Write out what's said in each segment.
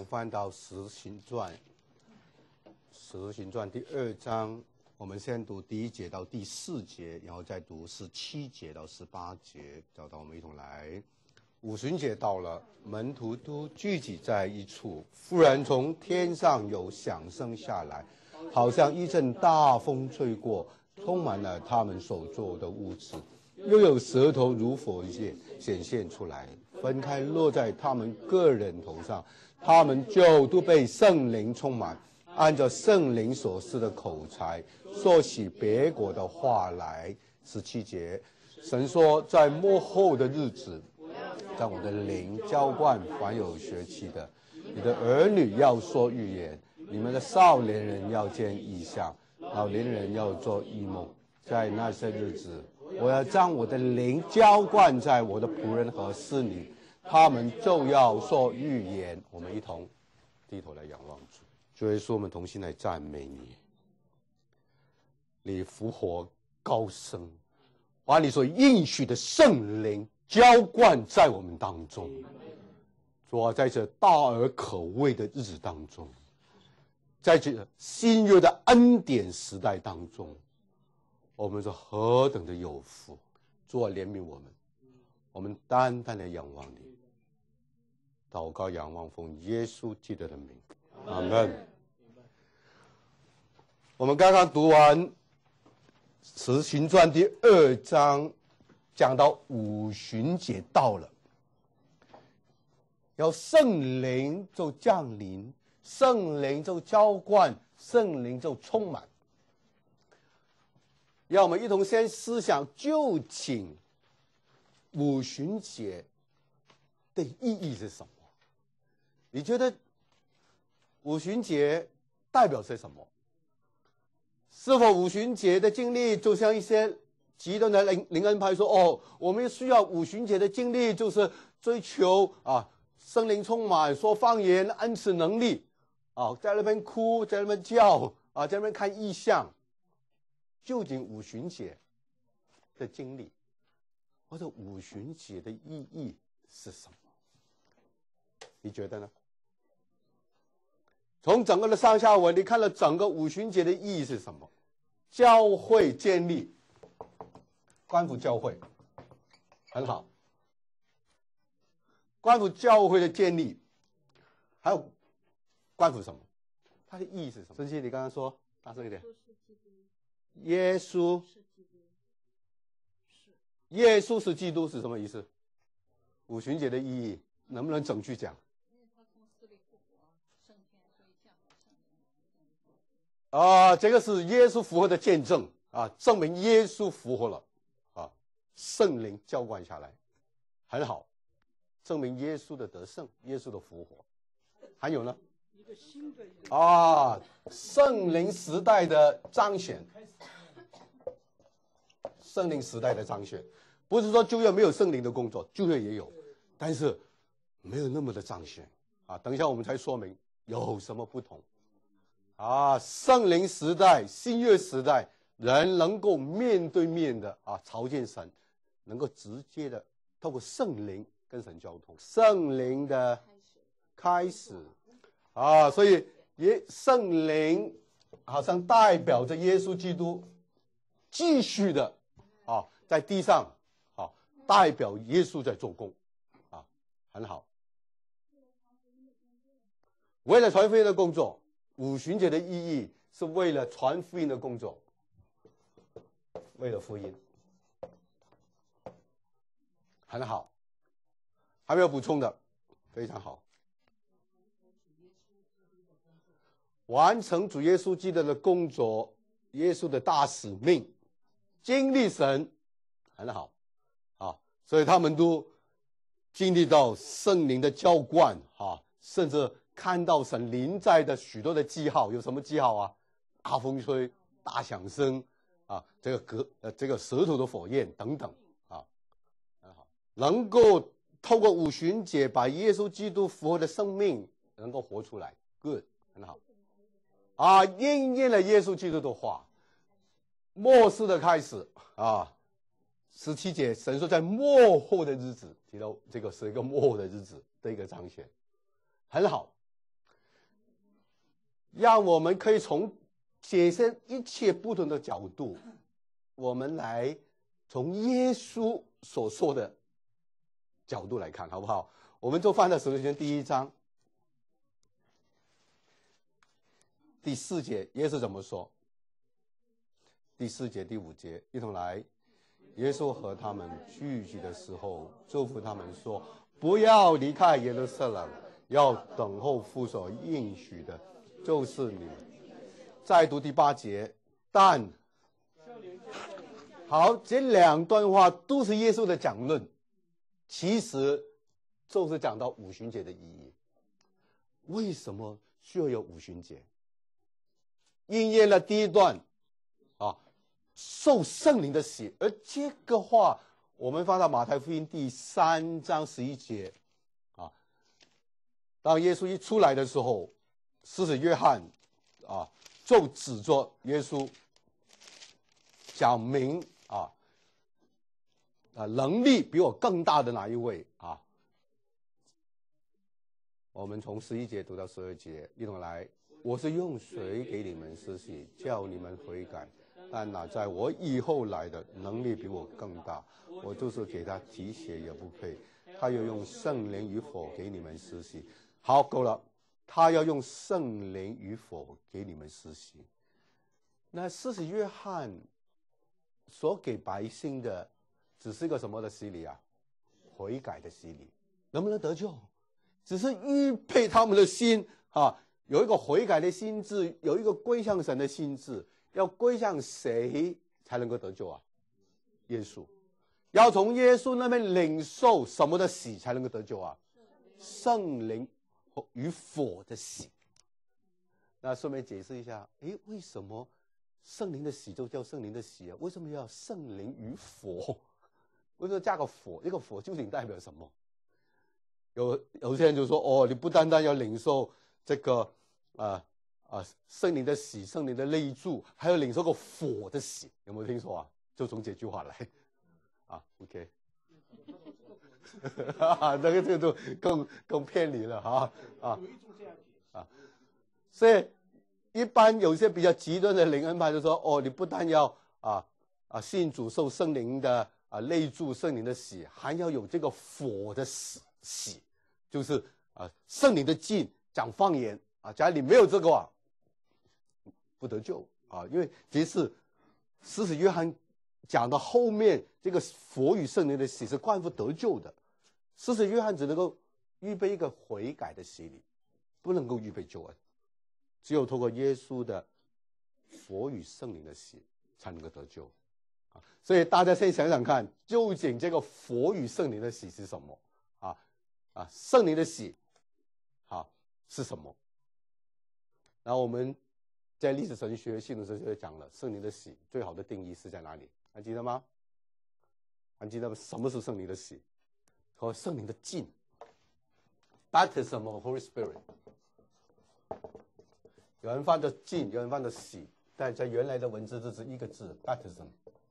们翻到《使徒行传》，《使徒行传》第2章，我们先读第1节到第4节，然后再读17节到18节。找到我们一同来。五旬节到了，门徒都聚集在一处，忽然从天上有响声下来，好像一阵大风吹过，充满了他们所坐的屋子。又有舌头如火焰显现出来，分开落在他们个人头上，他们就都被圣灵充满，按照圣灵所赐的口才说起别国的话来。17节，神说，在末后的日子，让我的灵浇灌凡有血气的，你的儿女要说预言，你们的少年人要见异象，老年人要做异梦。在那些日子，我要将我的灵浇灌在我的仆人和侍女，他们就要说预言。我们一同低头来仰望主。主耶稣，我们同心来赞美你。你复活高升，把你所应许的圣灵浇灌在我们当中。主啊，在这大而可畏的日子当中，在这新约的恩典时代当中，我们是何等的有福。主啊，怜悯我们，我们单单的仰望你。祷告仰望奉耶稣基督的名，阿们。我们刚刚读完《使徒行传》第2章，讲到五旬节到了，然后圣灵就降临，圣灵就浇灌，圣灵就充满。让我们一同先思想，究竟五旬节的意义是什么？你觉得五旬节代表些什么？是否五旬节的经历就像一些极端的灵恩派说，哦，我们需要五旬节的经历就是追求圣灵充满，说方言，恩赐能力在那边哭，在那边叫在那边看异象。究竟五旬节的经历或者五旬节的意义是什么？你觉得呢？从整个的上下文，你看了整个五旬节的意义是什么？教会建立，关乎教会，很好。关乎教会的建立，还有关乎什么？它的意义是什么？孙熙，你刚刚说大声一点。耶稣是基督是什么意思？五旬节的意义能不能整句讲？这个是耶稣复活的见证证明耶稣复活了圣灵浇灌下来，很好，证明耶稣的得胜，耶稣的复活。还有呢？圣灵时代的彰显，圣灵时代的彰显，不是说旧约没有圣灵的工作，旧约也有，但是没有那么的彰显等一下我们才说明有什么不同圣灵时代，新约时代，人能够面对面的朝见神，能够直接的透过圣灵跟神交通，圣灵的开始所以圣灵好像代表着耶稣基督继续的在地上代表耶稣在做工很好。为了传福音的工作，五旬节的意义是为了传福音的工作，为了福音，很好。还没有补充的？非常好。完成主耶稣基督的工作，耶稣的大使命，经历神，很好所以他们都经历到圣灵的浇灌甚至看到神临在的许多的记号。有什么记号大风吹，大响声这个舌头的火焰等等很好，能够透过五旬节把耶稣基督复活的生命能够活出来 ，good， 很好应验了耶稣基督的话。末世的开始17节，神说在末后的日子，提到这个是一个末后的日子的一个彰显，很好。 让我们可以从解释一切不同的角度，我们来从耶稣所说的角度来看，好不好？我们就翻到《使徒行传》第1章第4节，耶稣怎么说？第4节、第5节，一同来。耶稣和他们聚集的时候，祝福他们说：不要离开耶路撒冷，要等候父所应许的，就是你们。再读第8节，但好，这2段话都是耶稣的讲论，其实就是讲到五旬节的意义。为什么需要有五旬节？应验了第1段受圣灵的洗。而这个话我们放到马太福音第3章11节当耶稣一出来的时候，施洗约翰就指着耶稣讲明能力比我更大的哪一位我们从11节读到12节，一同来。我是用水给你们施洗，叫你们悔改，但那在我以后来的能力比我更大，我就是给他提鞋也不配。他要用圣灵与火给你们施洗。好，够了。他要用圣灵与火给你们施洗。那施洗约翰所给百姓的只是一个什么的洗礼悔改的洗礼。能不能得救？只是预备他们的心有一个悔改的心智，有一个归向神的心智。要归向谁才能够得救耶稣。要从耶稣那边领受什么的洗才能够得救圣灵与火的洗。那顺便解释一下，为什么圣灵的洗就叫圣灵的洗为什么要圣灵与火？为什么加个火？这个火究竟代表什么？有些人就说你不单单要领受这个圣灵的洗，圣灵的内住，还要领受个火的洗。有没有听说就从这句话来OK 这个就更偏离了所以一般有些比较极端的灵恩派就说你不但要信主受圣灵的内住，圣灵的洗，还要有这个火的洗，就是圣灵的浸，讲方言假如你没有这个不得救因为这是施洗约翰讲的后面这个火与圣灵的洗是关乎得救的。施洗约翰只能够预备一个悔改的洗礼，不能够预备救恩。只有透过耶稣的火与圣灵的洗才能够得救所以大家先想想看，究竟这个火与圣灵的洗是什么圣灵的洗是什么？然后我们在历史神学、系统神学讲了圣灵的洗最好的定义是在哪里？还记得吗？还记得吗？什么是圣灵的洗？和圣灵的浸 Baptism of Holy Spirit。 有人翻的浸，有人翻的洗，但在原来的文字只是一个字 Baptism。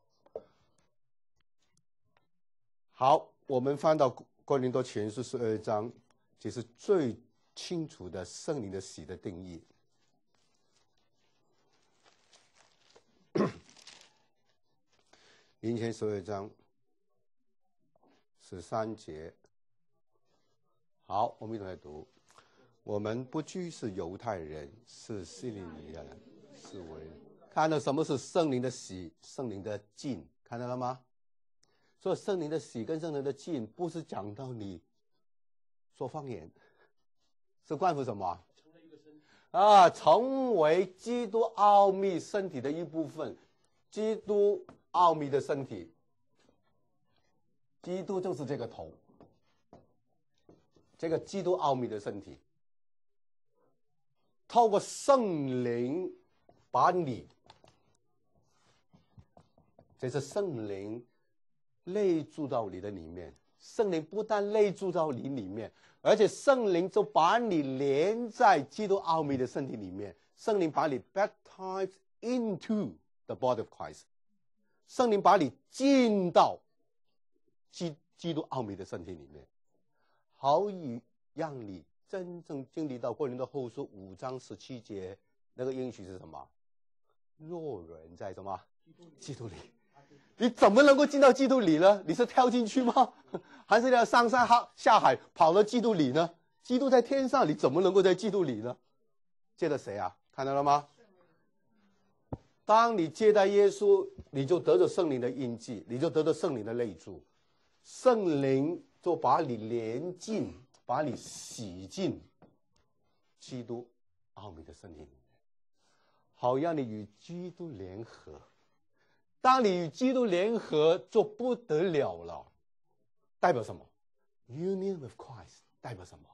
好，我们翻到哥林多前书12章，这是最清楚的圣灵的洗的定义。林前12章13节。好，我们一同来读。我们不拘是犹太人，是希利尼人，是为人。看到什么是圣灵的洗，圣灵的浸，看到了吗？所以圣灵的洗跟圣灵的浸不是讲到你说方言，是关乎什么成为基督奥秘身体的一部分。基督奥秘的身体，基督就是这个头，这个基督奥秘的身体透过圣灵把你，这是圣灵内住到你的里面。圣灵不但内住到你里面，而且圣灵就把你连在基督奥秘的身体里面。圣灵把你 baptized into the body of Christ， 圣灵把你进到基督奥秘的身体里面，好以让你真正经历到哥林多后书5章17节那个应许是什么？若人在什么？基督里。你怎么能够进到基督里呢？你是跳进去吗？还是要上山下海跑到基督里呢？基督在天上，你怎么能够在基督里呢？借着谁啊？看到了吗？当你接待耶稣，你就得着圣灵的印记，你就得着圣灵的内住，圣灵就把你连进，把你洗进基督奥秘的身体里面，好让你与基督联合。当你与基督联合就不得了了，代表什么？ Union with Christ 代表什么？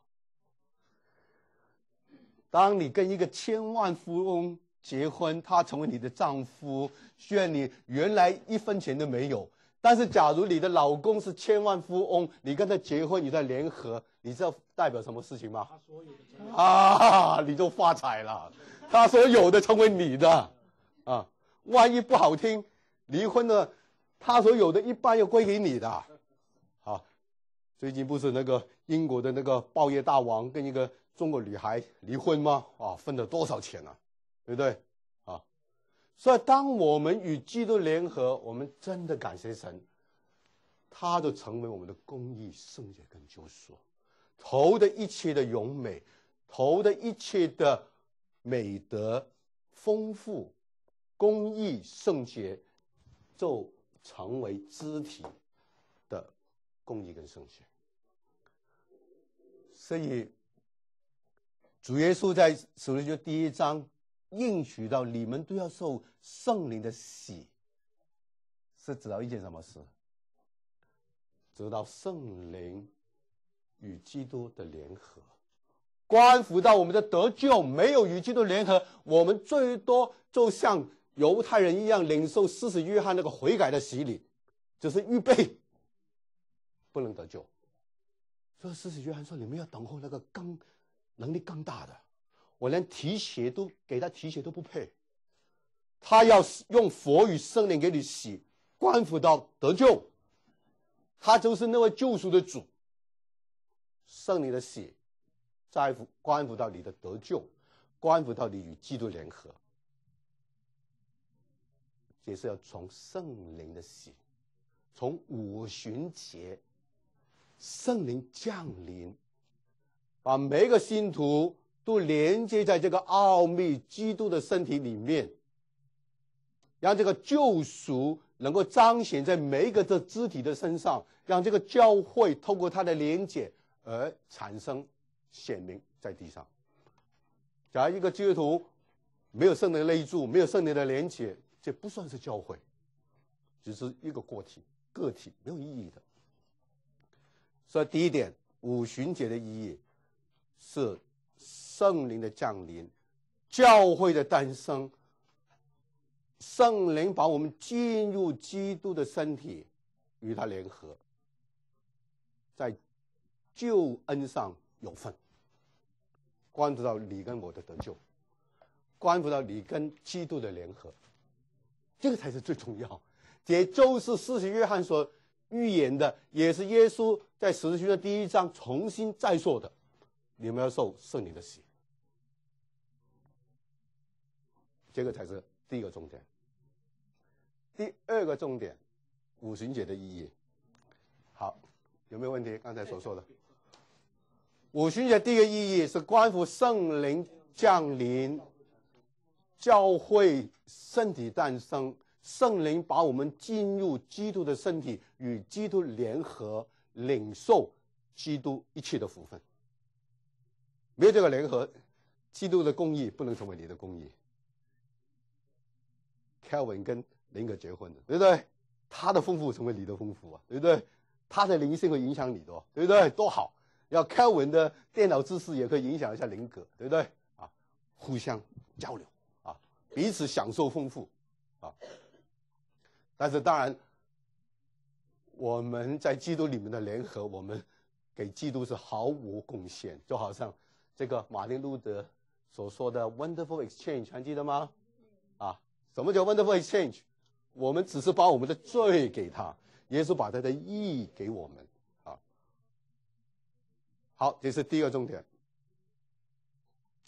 当你跟一个千万富翁结婚，他成为你的丈夫，虽然你原来一分钱都没有，但是假如你的老公是千万富翁，你跟他结婚，你在联合，你知道代表什么事情吗？ 他所有的成为你就发财了，他所有的成为你的啊，万一不好听，离婚了，他所有的一半要归给你的。好，最近不是那个英国的那个报业大王跟一个中国女孩离婚吗？分了多少钱啊？对不对？所以当我们与基督联合，我们真的感谢神，他就成为我们的公义、圣洁跟救赎，头的一切的荣美，头的一切的美德丰富，公义圣洁就成为肢体的公义跟圣洁。所以主耶稣在使徒行传第1章应许到你们都要受圣灵的洗，是指到一件什么事？指到圣灵与基督的联合，关乎到我们的得救。没有与基督联合，我们最多就像犹太人一样领受施洗约翰那个悔改的洗礼，就是预备，不能得救。所以施洗约翰说，你们要等候那个更能力更大的，我连提鞋都给他提鞋都不配，他要用佛与圣灵给你洗，关乎到得救，他就是那位救赎的主。圣灵的洗在乎关乎到你的得救，关乎到你与基督联合，也是要从圣灵的洗，从五旬节圣灵降临，把每个信徒都连接在这个奥秘基督的身体里面，让这个救赎能够彰显在每一个这肢体的身上，让这个教会透过它的连结而产生显明在地上。假如一个基督徒没有圣灵的内住，没有圣灵的连结，这不算是教会，只是一个个体，没有意义的。所以第一点，五旬节的意义是圣灵的降临，教会的诞生，圣灵把我们进入基督的身体，与他联合，在救恩上有份，关乎到你跟我的得救，关乎到你跟基督的联合，这个才是最重要。也就是施洗约翰所预言的，也是耶稣在使徒行传第1章重新再说的，你们要受圣灵的洗，这个才是第一个重点。第二个重点，五旬节的意义。好，有没有问题？刚才所说的五旬节第一个意义是关乎圣灵降临，教会身体诞生，圣灵把我们进入基督的身体，与基督联合，领受基督一切的福分。没有这个联合，基督的公义不能成为你的公义。Calvin 跟林格结婚的，对不对？他的丰富成为你的丰富啊，对不对？他的灵性会影响你的，对不对？多好！要 Calvin 的电脑知识也可以影响一下林格，对不对？互相交流彼此享受丰富但是当然，我们在基督里面的联合，我们给基督是毫无贡献，就好像这个马丁路德所说的 wonderful exchange， 还记得吗？什么叫 wonderful exchange？ 我们只是把我们的罪给他，耶稣把他的义给我们好，这是第一个重点。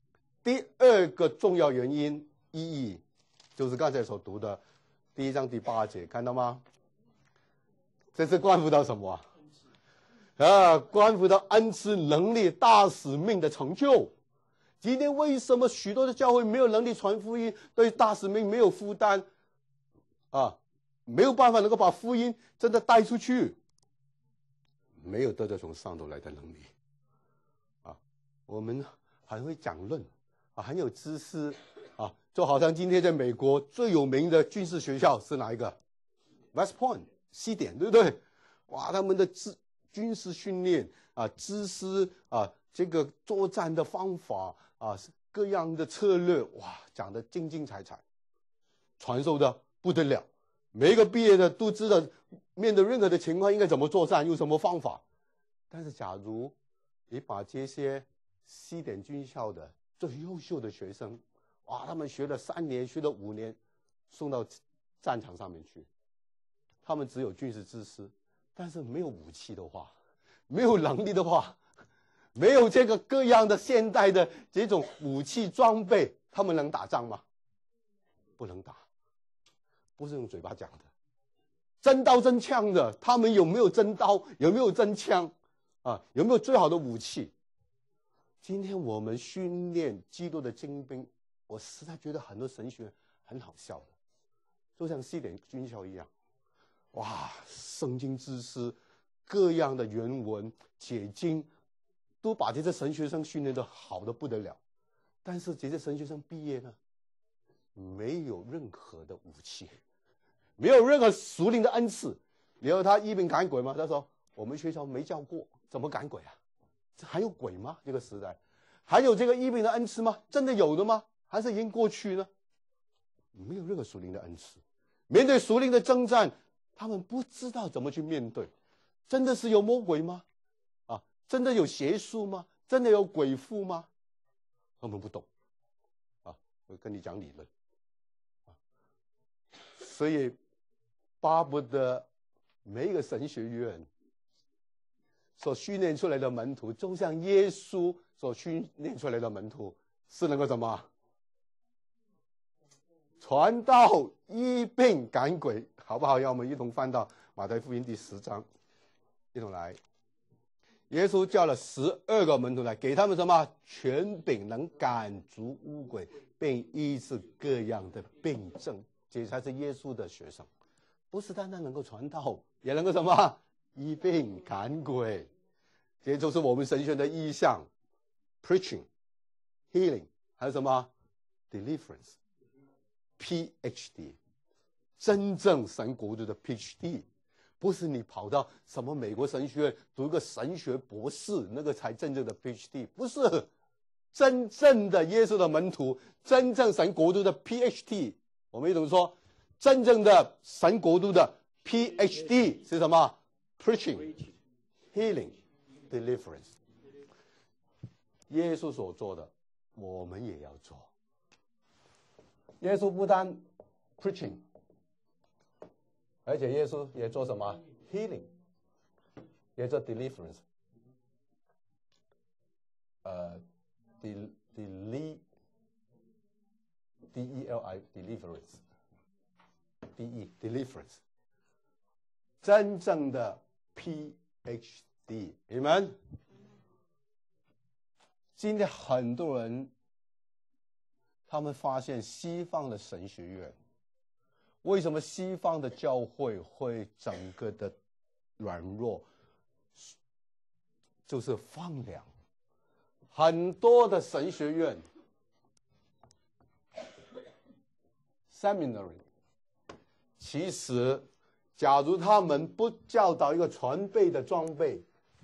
第二个重要原因意义，就是刚才所读的第1章第8节，看到吗？这是关乎到什么关乎到恩赐能力大使命的成就。今天为什么许多的教会没有能力传福音，对大使命没有负担没有办法能够把福音真的带出去，没有得到从上头来的能力我们很会讲论很有知识就好像今天在美国最有名的军事学校是哪一个？ West Point 西点，对不对？哇，他们的军事训练知识这个作战的方法各样的策略，哇，讲得精精彩彩，传授的不得了。每一个毕业的都知道面对任何的情况应该怎么作战，用什么方法。但是假如你把这些西点军校的最优秀的学生，哇，他们学了3年，学了5年，送到战场上面去，他们只有军事知识，但是没有武器的话，没有能力的话，没有这个各样的现代的这种武器装备，他们能打仗吗？不能打，不是用嘴巴讲的。真刀真枪的，他们有没有真刀？有没有真枪？有没有最好的武器？今天我们训练基督的精兵，我实在觉得很多神学很好笑的，就像西点军校一样，哇，圣经知识、各样的原文、解经，都把这些神学生训练得好得不得了。但是这些神学生毕业呢，没有任何的武器，没有任何属灵的恩赐。你要他医病赶鬼吗？他说我们学校没教过，怎么赶鬼啊？这还有鬼吗？这个时代还有这个医病的恩赐吗？真的有的吗？还是已经过去呢？没有任何属灵的恩赐。面对属灵的征战，他们不知道怎么去面对。真的是有魔鬼吗？真的有邪术吗？真的有鬼附吗？他们不懂我跟你讲理论所以巴不得每一个神学院所训练出来的门徒，就像耶稣所训练出来的门徒，是能够什么？传道、医病、赶鬼，好不好？让我们一同翻到马太福音第10章，一同来。耶稣叫了12个门徒来，给他们什么？权柄，能赶逐污鬼，并医治各样的病症。这才是耶稣的学生，不是单单能够传道，也能够什么？医病赶鬼。这就是我们神学的意象 preaching healing 还有什么 deliverance PhD 真正神国度的 PhD 不是你跑到什么美国神学院读一个神学博士，那个才真正的 PhD， 不是真正的耶稣的门徒，真正神国度的 PhD。 我们一同说真正的神国度的 PhD 是什么？ Preaching Healing Deliverance。 耶稣所做的我们也要做。耶稣不但 Preaching， 而且耶稣也做什么？ Healing， 也做 Deliverance。 D-E-L-I Deliverance D-E Deliverance 真正的 PhD。 你们今天很多人他们发现西方的神学院，为什么西方的教会会整个的软弱，就是放凉。很多的神学院 Seminary 其实假如他们不教导一个传备的装备，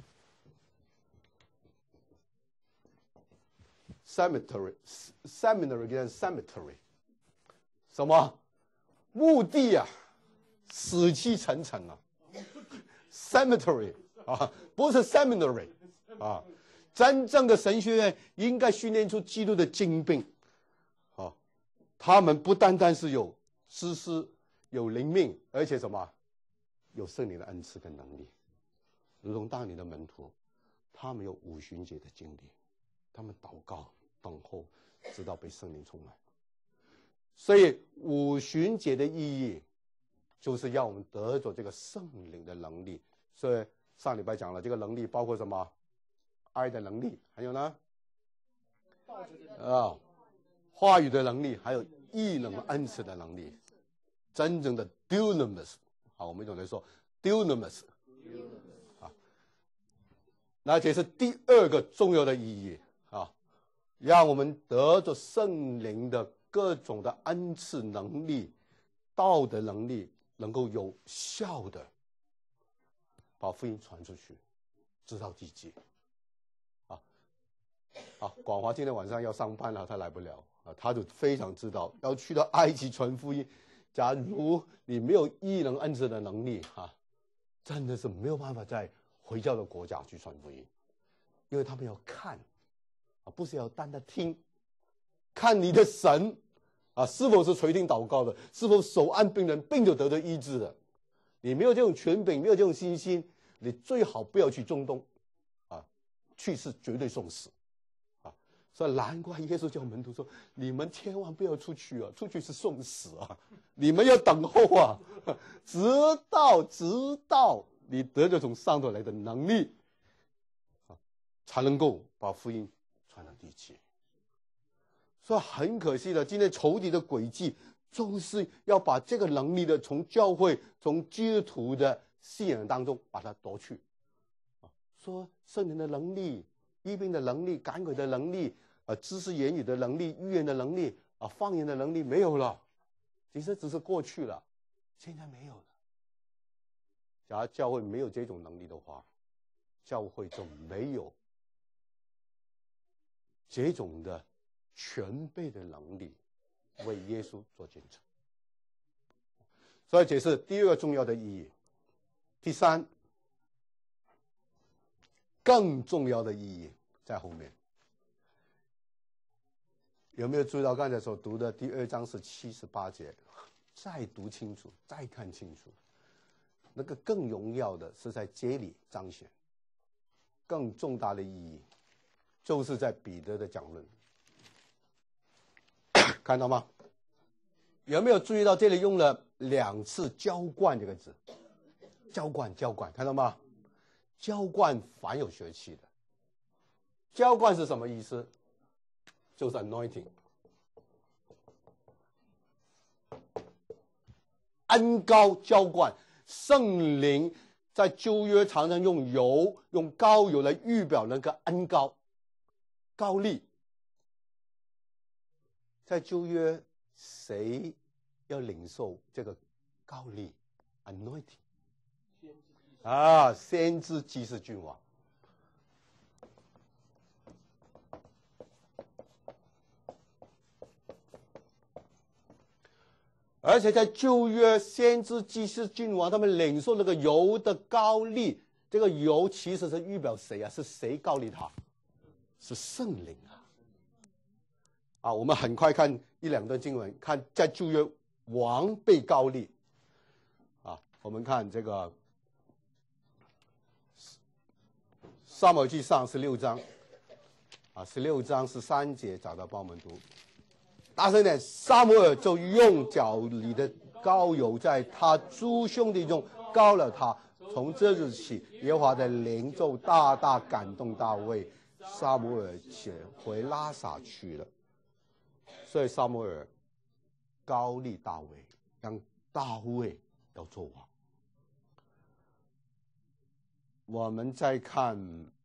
Seminary 跟 Cemetery 什么墓地死气沉沉Cemetery 不是 Seminary 真正的神学院应该训练出基督的精兵他们不单单是有知识有灵命，而且什么？有圣灵的恩赐跟能力。如同当年的门徒，他们有五旬节的经历，他们祷告， 等候，直到被圣灵充满。所以五旬节的意义就是要我们得着这个圣灵的能力。所以上礼拜讲了，这个能力包括什么？爱的能力，还有呢话语的能力，还有异能恩赐的能力，真正的 dunamis。 好，我们总来说 dunamis。 那这是第二个重要的意义啊，让我们得着圣灵的各种的恩赐能力、道德能力，能够有效的把福音传出去，直到地极。广华今天晚上要上班了，他来不了啊，他就非常知道要去到埃及传福音。假如你没有异能恩赐的能力真的是没有办法在回教的国家去传福音，因为他们要看不是要单单听，看你的神是否是垂听祷告的，是否手按病人，病就得到医治的。你没有这种权柄，没有这种信心，你最好不要去中东去是绝对送死所以难怪耶稣叫门徒说，你们千万不要出去出去是送死你们要等候直到你得着从上头来的能力才能够把福音传到地极。所以很可惜的，今天仇敌的诡计就是要把这个能力的从教会、从基督徒的信仰当中把它夺去说圣灵的能力、医病的能力、赶鬼的能力知识言语的能力、预言的能力方言的能力没有了，其实只是过去了，现在没有了。假如教会没有这种能力的话，教会就没有这种的全备的能力为耶稣做见证。所以这是第二个重要的意义。第三，更重要的意义在后面。有没有注意到刚才所读的第2章是78节？再读清楚，再看清楚，那个更荣耀的是在这里彰显，更重大的意义就是在彼得的讲论。看到吗？有没有注意到这里用了2次浇灌这个字？浇灌，看到吗？浇灌凡有血气的。浇灌是什么意思？就是 anointing， 恩膏浇灌。圣灵在旧约常常用油、用膏油来预表那个恩膏、膏力。在旧约，谁要领受这个膏力 anointing？ 先知祭司君王。而且在旧约，先知祭司君王他们领受那个油的膏力，这个油其实是预表谁是谁膏力他？是圣灵我们很快看1-2段经文，看在旧约王被膏力我们看这个撒母耳记上16章16章13节，找到帮我们读。大声点，撒母耳就用脚里的膏油在他诸兄弟中膏了他。从这日起，耶和华的灵就大大感动大卫。撒母耳起回拉撒去了。所以撒母耳膏立大卫，让大卫要做王。我们再看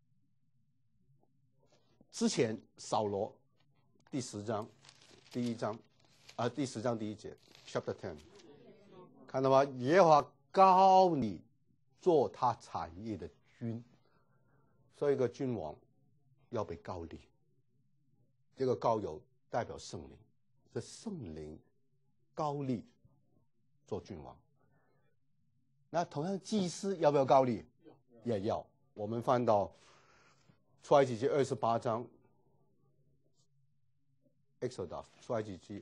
之前扫罗第10章第1节 chapter 10， 看到吗？耶和华膏你做他产业的君。所以一个君王要被膏立，这个膏油代表圣灵，是圣灵膏立做君王。那同样祭司要不要膏立？也要。我们翻到出埃及记28章 Exodus 出埃及记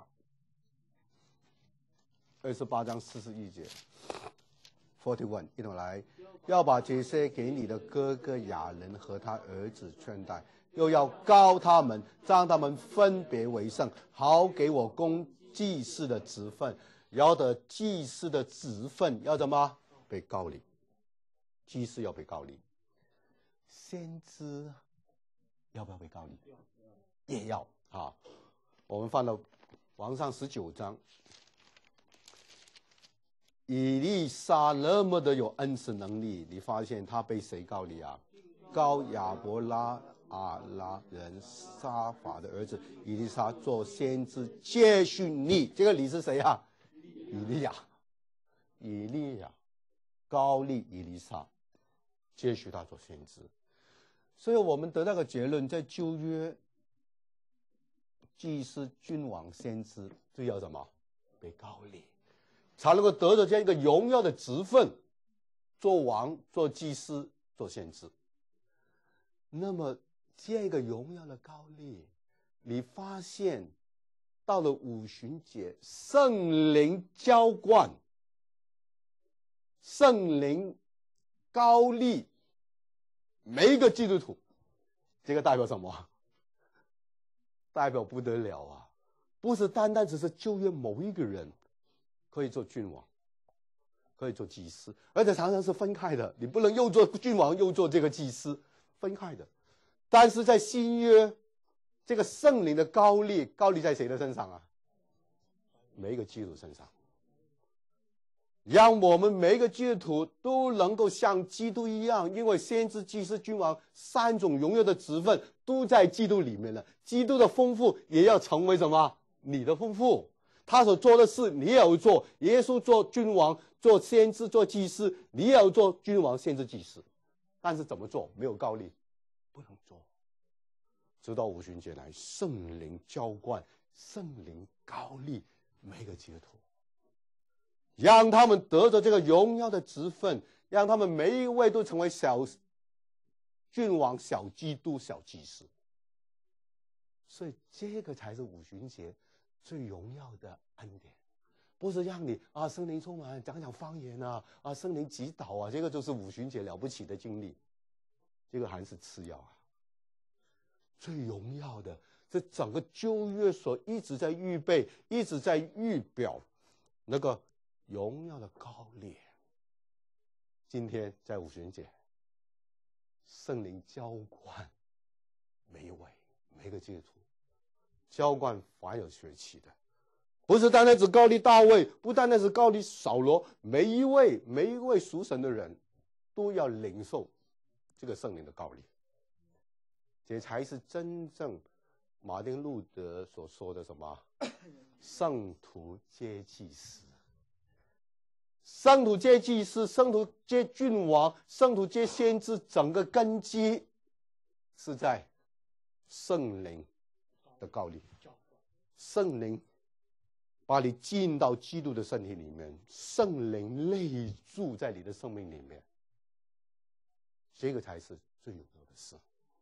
28章41节 41， 一同来。要把这些给你的哥哥亚伦和他儿子劝带， 又要膏他们，让他们分别为圣，好给我供祭司的职分。要得祭司的职分要怎么被膏立？祭司要被膏立，先知要不要被膏立？也要啊。我们翻到王上19章，以利沙那么的有恩赐能力，你发现他被谁膏立啊？膏亚伯拉人沙法的儿子以利沙做先知，接续你。这个你是谁啊？以利亚膏立以利沙，接续他做先知。所以我们得到个结论，在旧约，祭司、君王、先知都要什么？被膏立，才能够得着这样一个荣耀的职分，做王、做祭司、做先知。那么这样一个荣耀的膏立，你发现到了五旬节，圣灵浇灌，圣灵膏立每一个基督徒，这个代表什么？代表不得了啊！不是单单只是旧约某一个人可以做君王，可以做祭司，而且常常是分开的，你不能又做君王又做这个祭司，分开的。但是在新约，这个圣灵的膏立在谁的身上啊？每一个基督徒身上，让我们每一个基督徒都能够像基督一样，因为先知、祭司、君王三种荣耀的职分都在基督里面了。基督的丰富也要成为什么？你的丰富。他所做的事你也要做。耶稣做君王、做先知、做祭司，你也要做君王、先知、祭司。但是怎么做？没有膏立，不能做。直到五旬节来，圣灵浇灌，圣灵膏立每个基督徒，让他们得着这个荣耀的职分，让他们每一位都成为小君王、小基督、小祭司。所以这个才是五旬节最荣耀的恩典，不是让你圣灵充满，讲讲方言圣灵祈祷这个就是五旬节了不起的经历，这个还是次要啊。最荣耀的，这整个旧约所一直在预备、一直在预表那个荣耀的膏立。今天在五旬节，圣灵浇灌每一位、每个基督徒，浇灌凡有血气的，不是单单只膏立大卫，不单单是膏立扫罗，每一位属神的人都要领受这个圣灵的膏立。这才是真正马丁路德所说的什么？圣徒皆祭司，圣徒皆祭司，圣徒皆君王，圣徒皆先知，整个根基是在圣灵的膏立。圣灵把你进到基督的身体里面，圣灵内住在你的生命里面，这个才是最有用的事。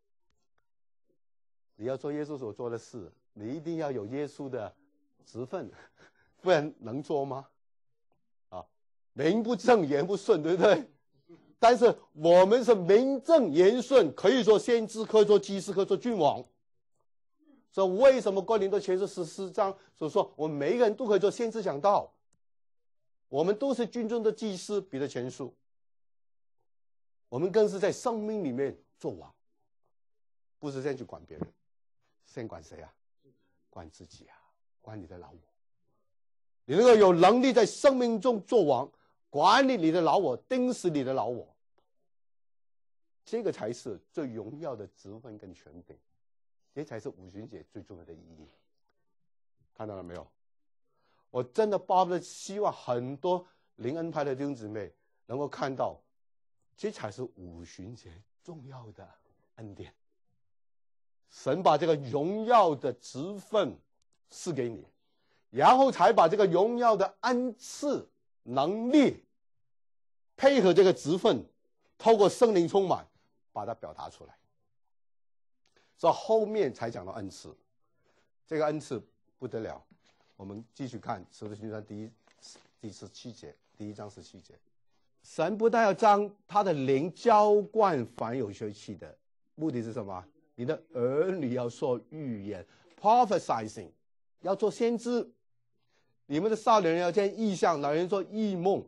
你要做耶稣所做的事，你一定要有耶稣的职分，不然能做吗？名不正言不顺，对不对？但是我们是名正言顺，可以做先知，可以做祭司，可以做君王。所以为什么哥林多前书14章所说，我们每一个人都可以做先知讲道，我们都是军中的祭司，彼得前书。我们更是在生命里面做王，不是先去管别人，先管谁啊？管自己啊，管你的老我。你能够有能力在生命中做王，管理你的老我，盯死你的老我，这个才是最荣耀的职分跟权柄，这才是五旬节最重要的意义。看到了没有？我真的巴不得希望很多灵恩派的弟兄姊妹能够看到，这才是五旬节重要的恩典。神把这个荣耀的职分赐给你，然后才把这个荣耀的恩赐能力配合这个职分，透过圣灵充满把它表达出来。所以后面才讲到恩赐，这个恩赐不得了。我们继续看使徒行传第17节，第1章17节，神不但要将他的灵浇灌凡有血气的，目的是什么？ 你的儿女要说预言 ，prophesizing， 要做先知。你们的少年人要见异象，老人做异梦。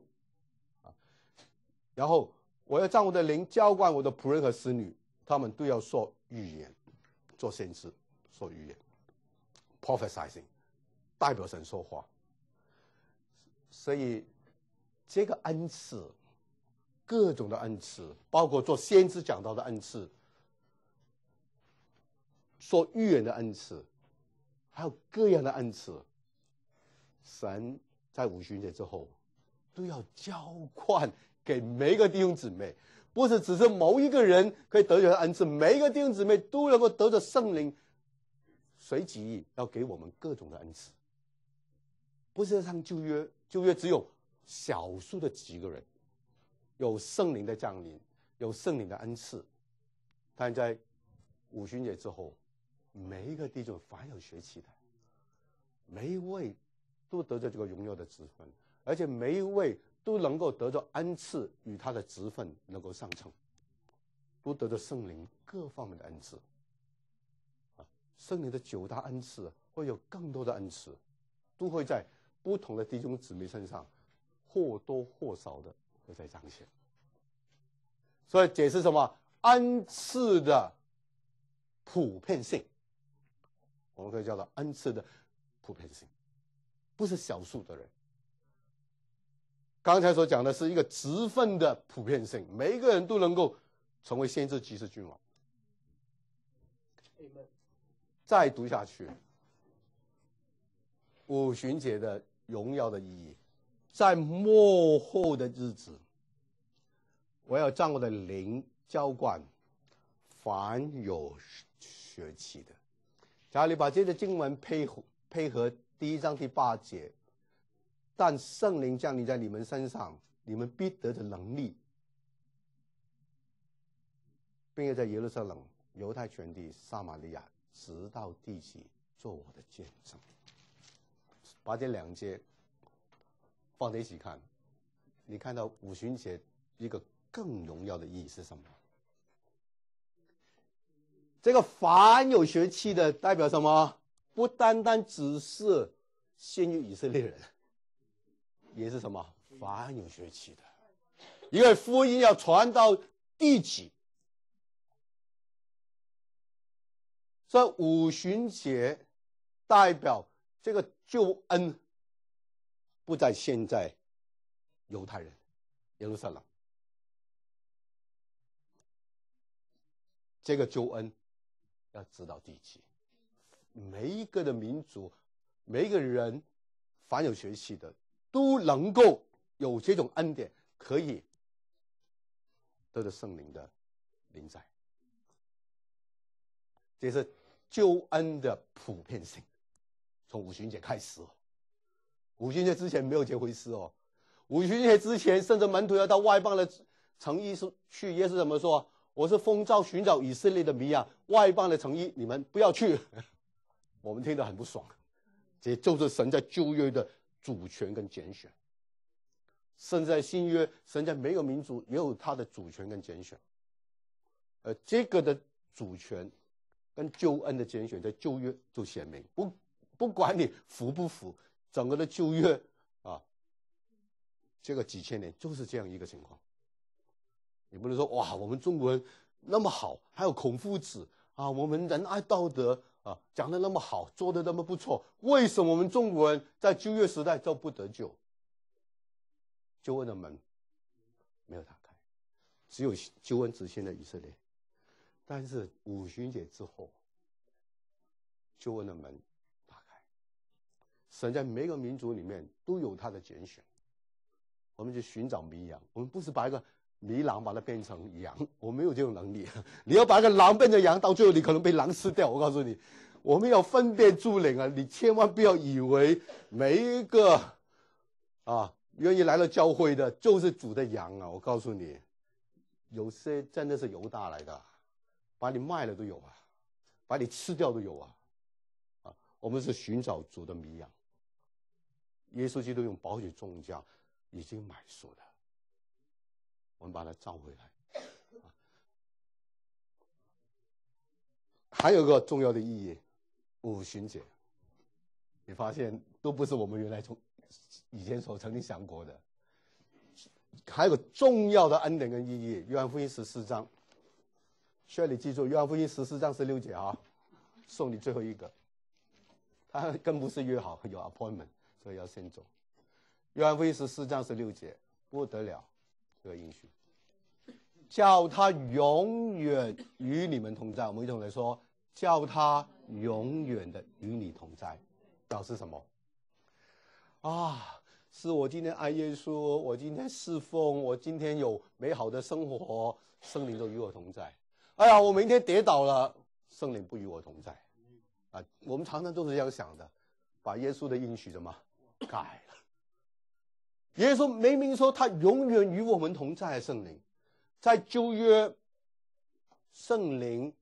然后我要将我的灵浇灌我的仆人和使女，他们都要说预言，做先知，说预言 ，prophesizing， 代表神说话。所以这个恩赐，各种的恩赐，包括做先知讲道的恩赐，说预言的恩赐，还有各样的恩赐，神在五旬节之后都要浇灌给每一个弟兄姊妹，不是只是某一个人可以得着恩赐，每一个弟兄姊妹都能够得着圣灵随己意要给我们各种的恩赐，不是像旧约，旧约只有少数的几个人有圣灵的降临，有圣灵的恩赐，但在五旬节之后，每一个弟兄凡有血气的，每一位都得着这个荣耀的职分，而且每一位都能够得着恩赐与他的职分能够相称，都得着圣灵各方面的恩赐。圣灵的9大恩赐会有更多的恩赐，都会在不同的弟兄姊妹身上或多或少的会在彰显。所以解释什么？恩赐的普遍性，我们可以叫做恩赐的普遍性，不是少数的人。刚才所讲的是一个职分的普遍性，每一个人都能够成为先知、祭司、君王。再读下去，五旬节的荣耀的意义，在末后的日子，我要将我的灵浇灌凡有血气的。假如你把这个经文配合第1章第8节，但圣灵降临在你们身上，你们必得着能力，并且在耶路撒冷、犹太全地、撒玛利亚直到地极做我的见证。把这2节放在一起看，你看到五旬节一个更荣耀的意义是什么？这个凡有血气的代表什么？不单单只是先于以色列人，也是什么？凡有血气的，因为福音要传到地极。所以五旬节代表这个救恩不在现在犹太人耶路撒冷，这个救恩要直到地极，每一个的民族，每一个人凡有血气的都能够有这种恩典，可以得着圣灵的临在。这是救恩的普遍性，从五旬节开始。五旬节之前没有这回事哦。五旬节之前，甚至门徒要到外邦的城邑去，耶稣怎么说？我是奉召寻找以色列的迷啊，外邦的城邑你们不要去。我们听得很不爽，这就是神在旧约的主权跟拣选。甚至在新约，神在每个民族也有他的主权跟拣选。这个的主权跟救恩的拣选在旧约就显明，不管你服不服，整个的旧约啊，这个几千年就是这样一个情况。你不能说哇，我们中国人那么好，还有孔夫子啊，我们仁爱道德啊，讲得那么好，做得那么不错，为什么我们中国人在旧约时代就不得救？救恩的门没有打开，只有救恩只限在以色列。但是五旬节之后，救恩的门打开，神在每个民族里面都有他的拣选。我们去寻找迷羊，我们不是把一个迷狼把它变成羊，我没有这种能力。你要把一个狼变成羊，到最后你可能被狼吃掉。我告诉你，我们要分辨诸灵啊！你千万不要以为每一个愿意来了教会的就是主的羊啊！我告诉你，有些真的是犹大来的，把你卖了都有啊，把你吃掉都有啊！我们是寻找主的迷羊，耶稣基督用宝血重价已经买赎了，我们把它召回来。 还有一个重要的意义，五旬节，你发现都不是我们原来以前曾经想过的。还有个重要的恩典跟意义，约翰福音14章，需要你记住，约翰福音14章16节啊，送你最后一个。他更不是约好有 appointment， 所以要先走。约翰福音14章16节，不得了，这个应许，叫他永远与你们同在。我们一同来说，叫他永远的与你同在，表示什么？是我今天爱耶稣，我今天侍奉，我今天有美好的生活，圣灵都与我同在。哎呀，我明天跌倒了，圣灵不与我同在。我们常常都是这样想的，把耶稣的应许什么改了。耶稣明明说他永远与我们同在，圣灵在旧约，圣灵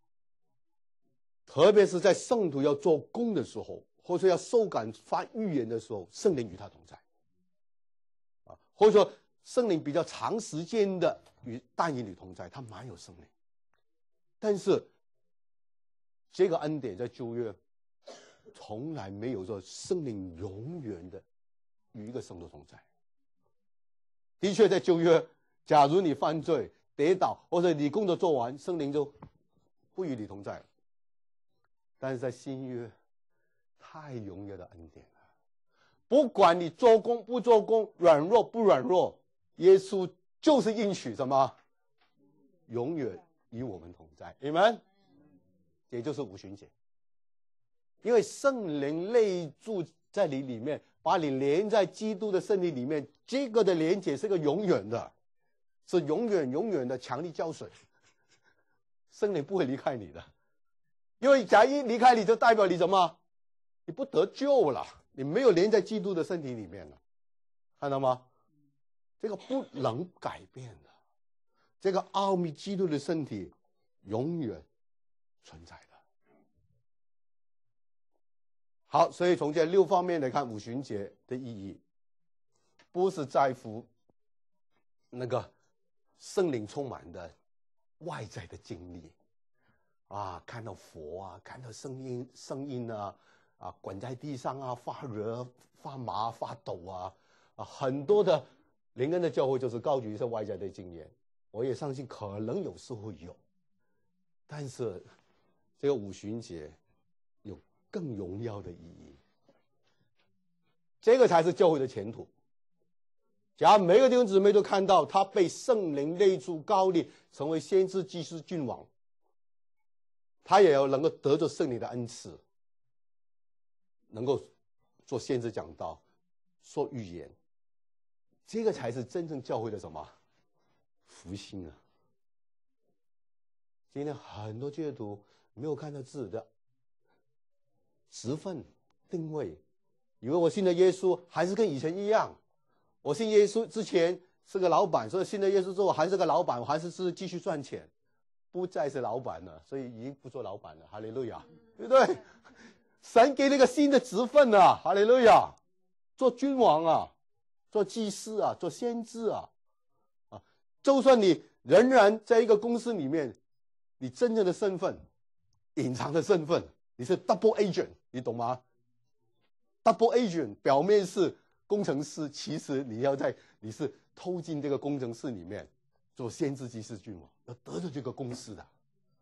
特别是在圣徒要做工的时候，或者要受感发预言的时候，圣灵与他同在。或者说圣灵比较长时间的与但以理同在，他蛮有圣灵。但是这个恩典在旧约从来没有说圣灵永远的与一个圣徒同在。的确在旧约，假如你犯罪跌倒，或者你工作做完，圣灵就不与你同在了。但是在新约，太荣耀的恩典了，不管你做工不做工，软弱不软弱，耶稣就是应许什么？永远与我们同在。Amen。也就是五旬节，因为圣灵内住在你里面，把你连在基督的身体里面，这个的连结是个永远的，是永远的强力胶水，圣灵不会离开你的。因为假如离开你，就代表你什么？你不得救了，你没有连在基督的身体里面了，看到吗？这个不能改变的，这个奥秘基督的身体永远存在的。好，所以从这6方面来看，五旬节的意义不是在乎那个圣灵充满的外在的经历看到佛看到声音滚在地上发热发麻发抖很多的灵恩的教会就是高举一些外在的经验，我也相信可能有时候有，但是这个五旬节有更荣耀的意义，这个才是教会的前途。假如每个弟兄姊妹都看到他被圣灵内住高立，成为先知祭司君王，他也要能够得着圣灵的恩赐，能够做先知讲道，说预言，这个才是真正教会的什么福星啊！今天很多基督徒没有看到自己的职分定位，以为我信了耶稣还是跟以前一样，我信耶稣之前是个老板，所以信了耶稣之后还是个老板，我还是继续赚钱，不再是老板了，所以已经不做老板了，哈利路亚，对不对？神给那个新的职分哈利路亚，做君王做祭司做先知就算你仍然在一个公司里面，你真正的身份隐藏的身份，你是 double agent， 你懂吗？ double agent 表面是工程师，其实你是偷进这个工程师里面做先知祭司君王，要得着这个公司的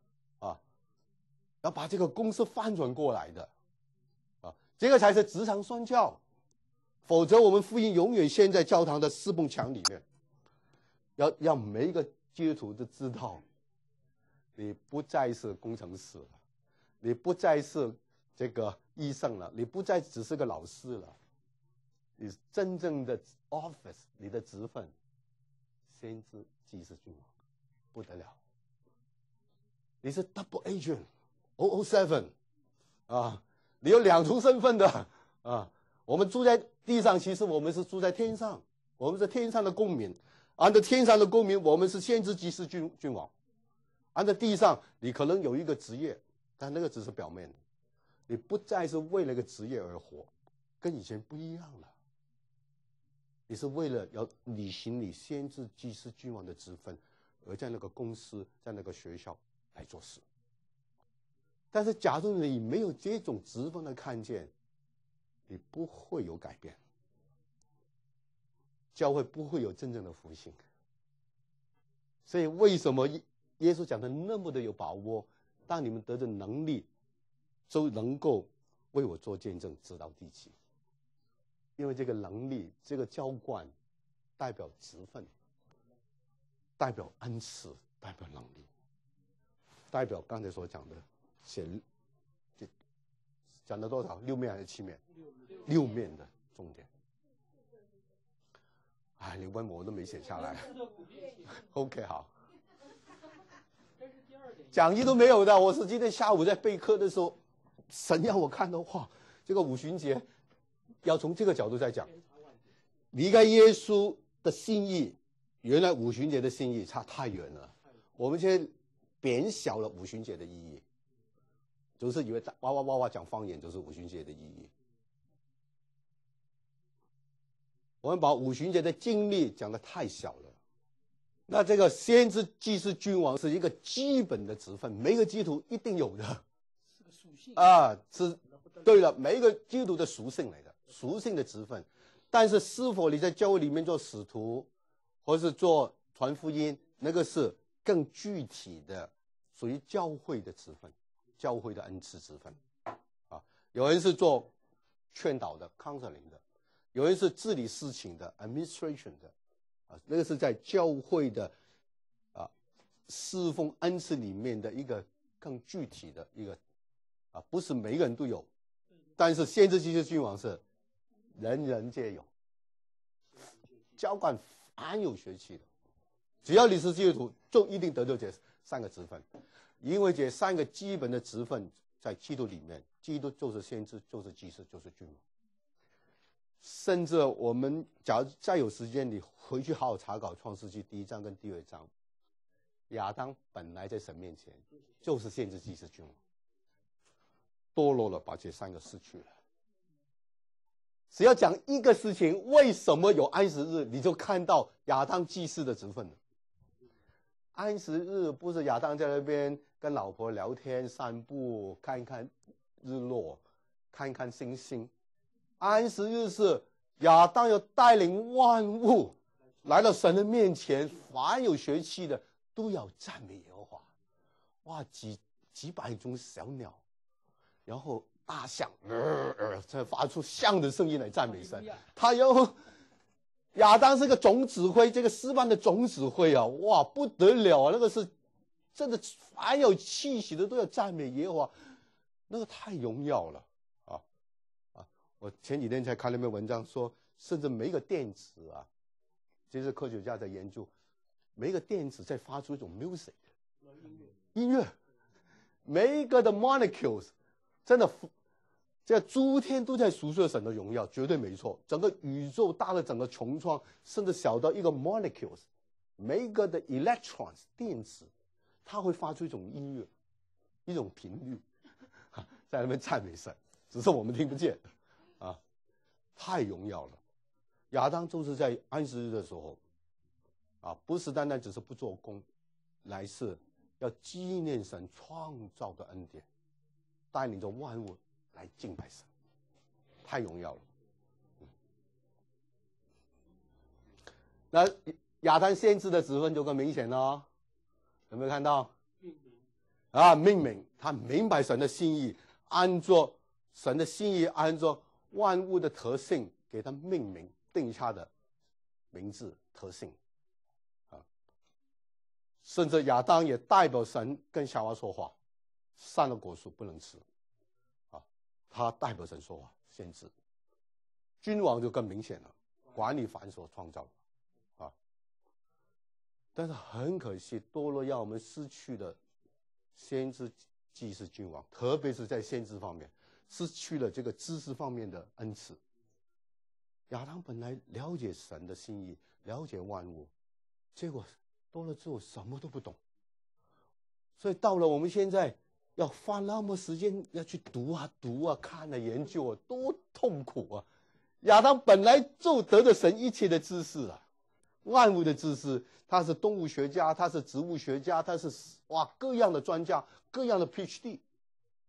要把这个公司翻转过来的这个才是职场宣教，否则我们福音永远陷在教堂的4埲墙里面。要每一个基督徒都知道，你不再是工程师了，你不再是这个医生了，你不再只是个老师了，你真正的 office， 你的职分，先知祭司君王，不得了，你是 double agent 007你有2重身份的我们住在地上，其实我们是住在天上，我们是天上的公民，按照天上的公民，我们是先知祭司君王。按照地上，你可能有一个职业，但那个只是表面的，你不再是为了一个职业而活，跟以前不一样了。你是为了要履行你先知祭司君王的职分，而在那个公司，在那个学校来做事。 但是假如你没有这种直观的看见，你不会有改变，教会不会有真正的复兴。所以为什么耶稣讲的那么的有把握？当你们得着能力，就能够为我做见证，直到地极。因为这个能力，这个浇灌，代表职分，代表恩赐，代表能力，代表刚才所讲的讲了多少？6面还是7面？6面的重点。哎，你问我都没写下来。OK， 好。讲义都没有的，我是今天下午在备课的时候，神让我看的话，这个五旬节要从这个角度再讲。离开耶稣的心意，原来五旬节的心意差太远了。我们现在贬小了五旬节的意义，就是以为哇哇哇哇讲方言就是五旬节的意义。我们把五旬节的经历讲得太小了。那这个先知、祭司、君王是一个基本的职分，每个基督徒一定有的， 是个属性啊，是对了，每一个基督徒的属性来的，属性的职分。但是是否你在教会里面做使徒，或是做传福音，那个是更具体的，属于教会的职分，教会的恩赐职分。啊，有人是做劝导的 counseling 的，有人是治理事情的 administration 的。那个是在教会的侍奉恩赐里面的一个更具体的一个不是每个人都有，但是先知、祭司、君王是人人皆有，浇灌凡有血气的，只要你是基督徒，就一定得到这3个职分，因为这3个基本的职分在基督里面，基督就是先知，就是祭司，就是君王。甚至我们假如再有时间，你回去好好查考创世纪1章跟2章，亚当本来在神面前就是先知、祭司、君王，堕落了，把这3个失去了。只要讲一个事情，为什么有安息日，你就看到亚当祭司的职分了。安息日不是亚当在那边跟老婆聊天、散步、看看日落、看看星星。安息日是亚当要带领万物来到神的面前，凡有血气的都要赞美耶和华。哇，几百种小鸟，然后大象才发出象的声音来赞美神。他亚当是个总指挥，这个诗班的总指挥啊，哇，不得了啊！那个是真的，凡有气息的都要赞美耶和华，那个太荣耀了。我前几天才看了一篇文章说，甚至每一个电子啊，这是科学家在研究，每一个电子在发出一种 music 音乐，每一个的 molecules 真的，这诸天都在诉说神的荣耀，绝对没错。整个宇宙大的整个穹苍，甚至小到一个 molecules， 每一个的 electrons 电子，它会发出一种音乐，一种频率，在那边赞美神，只是我们听不见。太荣耀了。亚当就是在安息日的时候不是单单只是不做工，乃是要纪念神创造的恩典，带领着万物来敬拜神，太荣耀了。那亚当先知的职分就更明显了，有没有看到？命名，他明白神的心意，按照神的心意，按照万物的特性给他命名，定下的名字特性甚至亚当也代表神跟夏娃说话，善的果树不能吃他代表神说话，先知。君王就更明显了，管理繁琐创造但是很可惜，堕落让我们失去了先知、祭司、君王，特别是在先知方面失去了这个知识方面的恩赐。亚当本来了解神的心意，了解万物，结果多了之后什么都不懂。所以到了我们现在要花那么时间要去读看研究多痛苦亚当本来就得着神一切的知识万物的知识，他是动物学家，他是植物学家，他是各样的专家，各样的 PhD。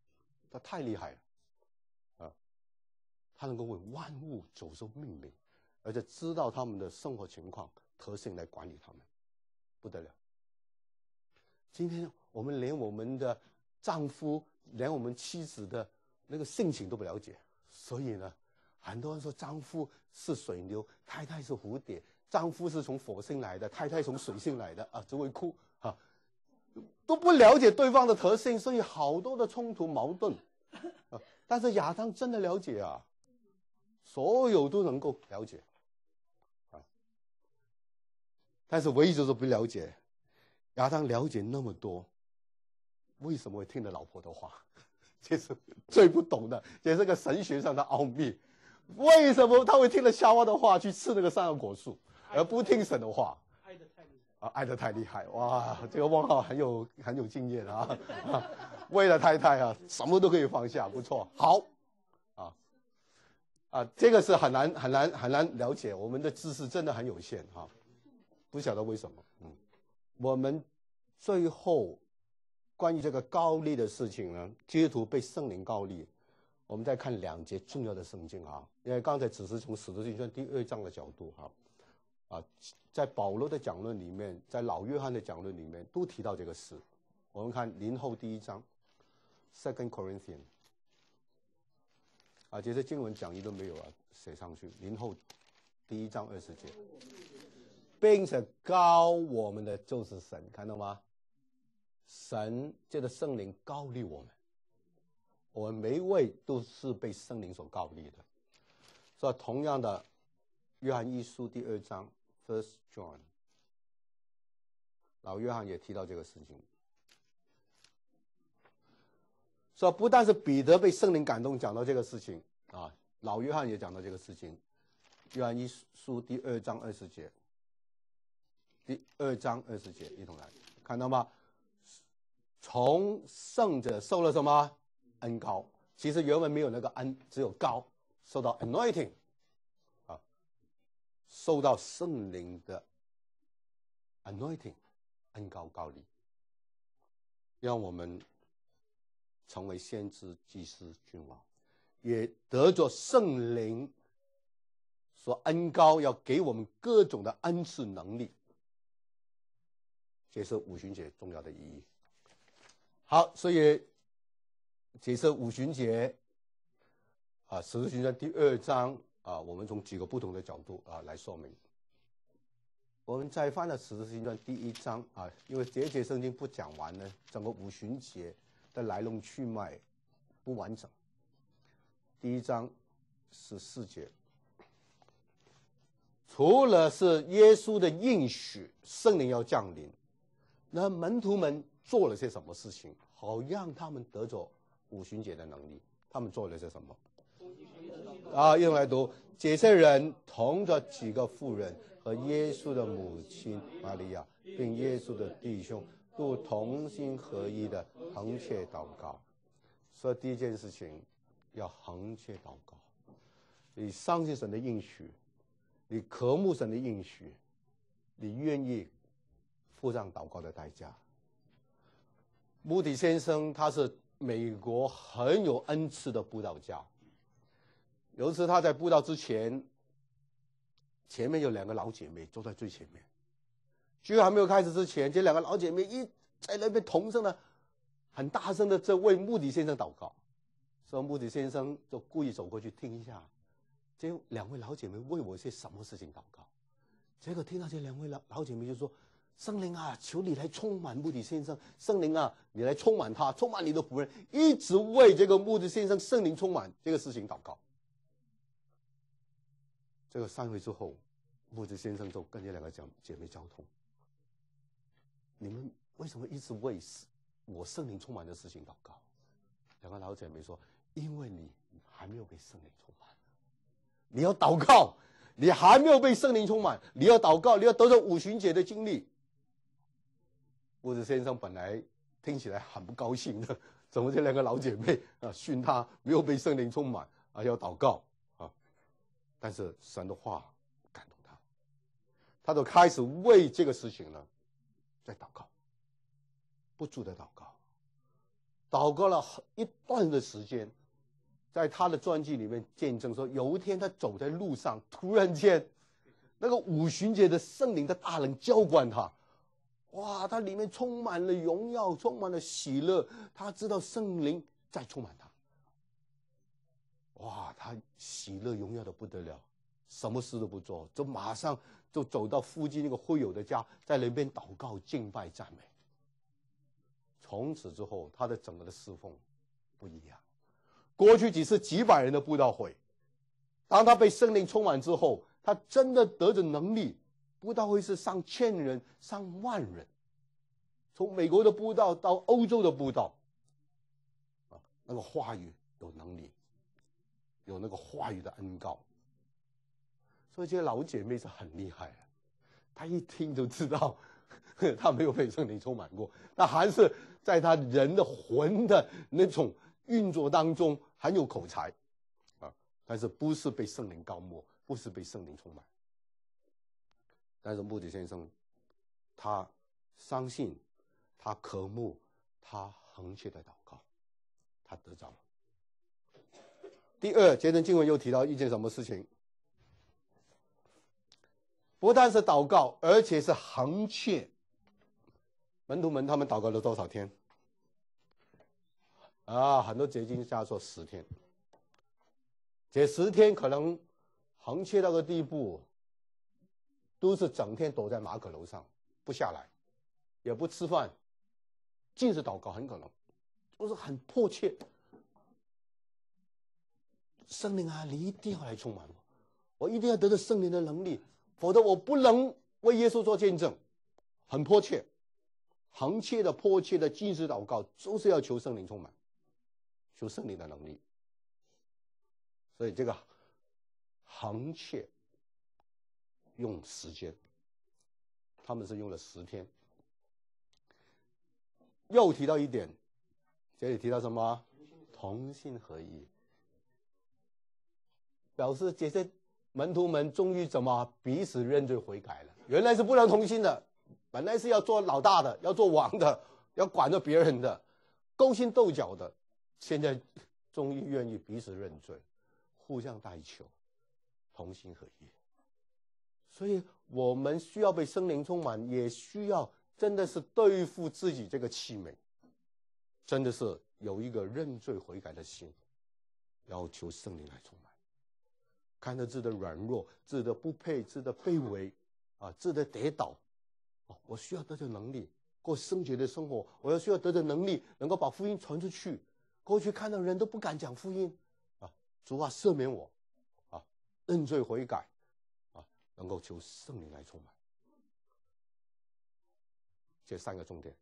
他太厉害了啊！他能够为万物走兽命名，而且知道他们的生活情况、特性来管理他们，不得了。今天我们连我们的丈夫，连我们妻子的那个性情都不了解，所以呢，很多人说丈夫是水牛，太太是蝴蝶，丈夫是从火星来的，太太从水星来的啊，就会哭啊，都不了解对方的特性，所以好多的冲突矛盾啊。但是亚当真的了解啊，所有都能够了解啊，但是唯一就是不了解。亚当了解那么多，为什么会听了老婆的话？这是最不懂的，也是个神学上的奥秘。为什么他会听了夏娃的话去吃那个善恶果树，而不听神的话？ 爱得太厉害啊！爱得太厉害！哇，这个汪浩很有经验啊！为了太太啊，什么都可以放下，不错，好这个是很难了解。我们的知识真的很有限哈，不晓得为什么。我们最后关于这个膏立的事情呢，基督徒被圣灵膏立，我们再看2节重要的圣经啊，因为刚才只是从使徒行传第2章的角度在保罗的讲论里面，在老约翰的讲论里面都提到这个事。我们看林后第1章 2 Corinthians 这些经文讲义都没有写上去。林后第1章20节，并且膏我们的就是神，看到吗？神借着圣灵膏立我们，我们每一位都是被圣灵所膏立的。所以同样的，约翰一书第2章 1 John， 老约翰也提到这个事情。所以不但是彼得被圣灵感动讲到这个事情老约翰也讲到这个事情。约翰一书第2章20节，第2章20节，一同来看到吗？从圣者受了什么恩膏？其实原文没有那个恩，只有膏，受到 anointing 受到圣灵的 anointing 恩膏膏立，让我们成为先知、祭司、君王，也得着圣灵所恩膏，要给我们各种的恩赐能力。这是五旬节重要的意义。好，所以这是五旬节使徒行传第2章我们从几个不同的角度来说明。我们再翻了使徒行传第1章因为这节圣经不讲完呢，整个五旬节的来龙去脉不完整。第1章14节，除了是耶稣的应许，圣灵要降临，那门徒们做了些什么事情，好让他们得着五旬节的能力？他们做了些什么？一同来读。这些人同着几个妇人和耶稣的母亲玛利亚，并耶稣的弟兄，都同心合一的横切祷告。所以第一件事情要横切祷告。你相信神的应许，你渴慕神的应许，你愿意付上祷告的代价。穆迪先生他是美国很有恩赐的布道家。有一次他在布道之前，前面有2个老姐妹坐在最前面，聚会还没有开始之前，这2个老姐妹一在那边同声的很大声的在为穆迪先生祷告。所以穆迪先生就故意走过去听一下，这2位老姐妹为我些什么事情祷告。结果听到这2位老姐妹就说，圣灵求你来充满穆迪先生，圣灵你来充满他，充满你的仆人，一直为这个穆迪先生圣灵充满这个事情祷告。这个散会之后，穆迪先生就跟这2个姐妹交通，你们为什么一直为我圣灵充满的事情祷告？2个老姐妹说，因为你还没有被圣灵充满，你要祷告，你还没有被圣灵充满，你要祷告，你要得到五旬节的经历。穆迪先生本来听起来很不高兴的，怎么这2个老姐妹训他没有被圣灵充满要祷告但是神的话感动他，他就开始为这个事情呢在祷告，不住的祷告。 祷告了一段的时间，在他的传记里面见证说，有一天他走在路上，突然间，那个五旬节的圣灵的大能浇灌他，哇，他里面充满了荣耀，充满了喜乐，他知道圣灵在充满他，哇，他喜乐荣耀的不得了，什么事都不做，就马上就走到附近那个会友的家，在那边祷告、敬拜、赞美。从此之后，他的整个的侍奉不一样。过去只是几百人的布道会，当他被圣灵充满之后，他真的得着能力，布道会是上千人、上万人，从美国的布道到欧洲的布道，那个话语有能力，有那个话语的恩膏，所以这些老姐妹是很厉害的，她一听就知道她没有被圣灵充满过，她还是在她人的魂的那种运作当中很有口才啊，但是不是被圣灵膏抹，不是被圣灵充满。但是穆迪先生他相信，他渴慕，他恒切的祷告，他得着了。第二，节经经文又提到一件什么事情，不但是祷告，而且是恒切。门徒们他们祷告了多少天啊？很多解经家说10天，这10天可能恒切到个地步，都是整天躲在马可楼上不下来，也不吃饭，尽是祷告，很可能都是很迫切。圣灵啊，你一定要来充满我，我一定要得到圣灵的能力，否则我不能为耶稣做见证。很迫切，恒切的、迫切的禁食祷告，就是要求圣灵充满，求圣灵的能力。所以这个恒切用时间，他们是用了10天。又提到一点，这里提到什么？同心合一，表示这些门徒们终于怎么彼此认罪悔改了。原来是不能同心的，本来是要做老大的，要做王的，要管着别人的，勾心斗角的，现在终于愿意彼此认罪，互相代求，同心合一。所以我们需要被圣灵充满，也需要真的是对付自己这个器皿，真的是有一个认罪悔改的心，要求圣灵来充满。看到自己的软弱，自己的不配，自己的卑微啊，自己的跌倒，我需要得着能力过圣洁的生活，我要需要得着能力，能够把福音传出去。过去看到人都不敢讲福音啊，主啊赦免我啊，认罪悔改啊，能够求圣灵来充满。这3个重点。